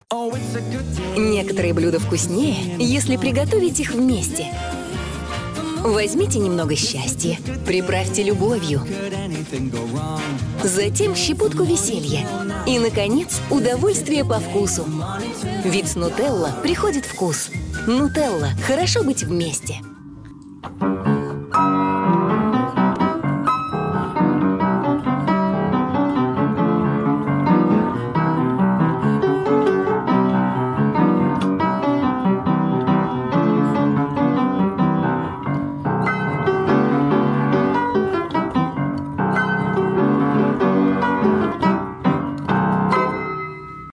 Некоторые блюда вкуснее, если приготовить их вместе. Возьмите немного счастья, приправьте любовью, затем щепотку веселья и, наконец, удовольствие по вкусу. Ведь с нутелла приходит вкус. Нутелла. Хорошо быть вместе.